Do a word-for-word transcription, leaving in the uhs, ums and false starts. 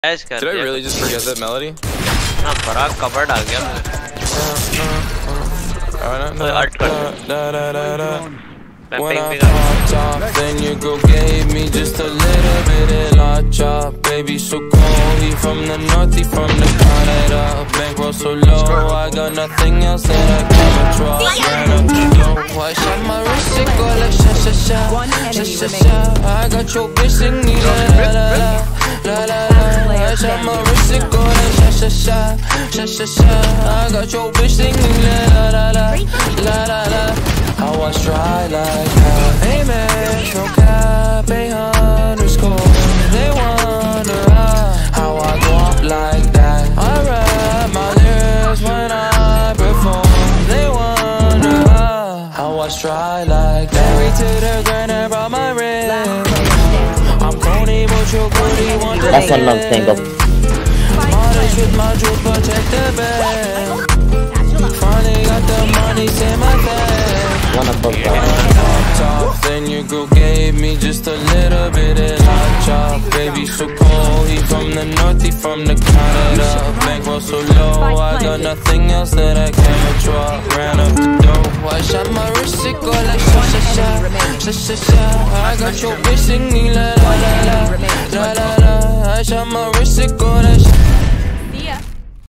Did I really just forget that melody? हाँ बड़ा cover डाल गया When I popped off, then your girl gave me just a little bit of la chop. Baby, so cold, he from the north, he from the Canada. Bankroll so low, I got nothing else that I can withdraw. Ran up the dough, I shot my wrist, it go like sha sha sha, sha sha sha. I got your bitch singing la la la la la la. I shot my wrist, it go like sha sha sha, sha sha sha. I got your bitch singing la la la la la la. I was dry like that. Hey man, no cap, a underscore. They wonder how I go up like that. I rap my lyrics when I perform. They wonder how I try like that. Married to the grind, I brought my ring. I'm Coney, but you're Cody, want the That's a long thing of models with my jewels, protect the bed. Finally got the money, say my bed. one above Top, then your girl gave me just a little bit of hot chop. Baby, so cold, he from the north, he from the Canada. Bankroll so low, I got nothing else that I can withdraw. Ran up the dough, I shot my wrist, it go like sha sha sha, sha sha sha. I got your bitch singing la la la la, la la la. I shot my wrist, it go like sha